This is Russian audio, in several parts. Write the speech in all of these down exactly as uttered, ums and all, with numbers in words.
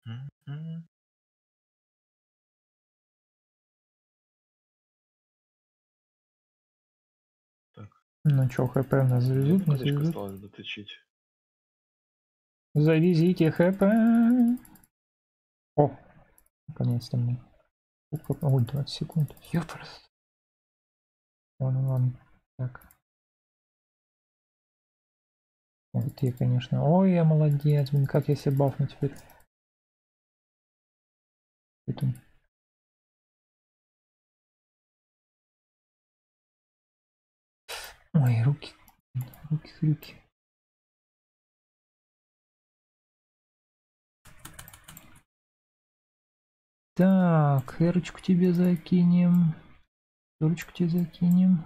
М-м. Так. Ну чё, хп нас завезут, не завезут? Осталось доточить. Завезите хп. О, наконец-то мне. Ой, двадцать секунд. Ёпрст. Ладно, ладно. Так. Вот я, конечно. Ой, я молодец. Блин, как я себя бафну теперь? Это... Ой, руки. Руки, руки. Так, эрочку тебе закинем. Эрочку тебе закинем.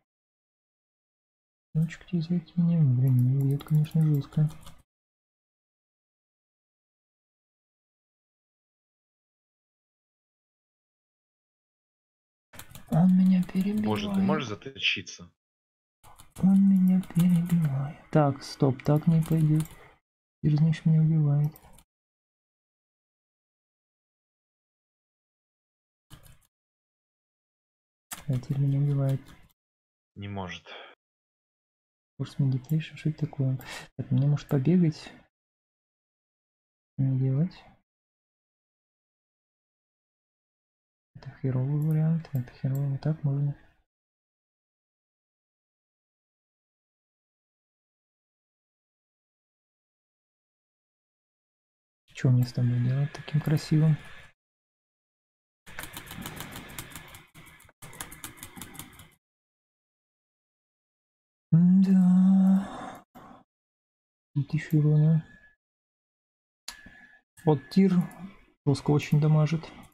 Эрочку тебе закинем. Блин, не убьет, конечно, жестко. Он меня перебивает. Боже, ты можешь заточиться? Он меня перебивает. Так, стоп, так не пойдет. Ты же, значит, меня убивает. А теперь меня убивает. Не может. Force Meditation, что это такое? Так, мне может побегать? Не делать. Это херовый вариант. Это херовый. Вот так можно. Что мне с тобой делать таким красивым? Да. Тысячу урона. Вот тир жестко очень дамажит.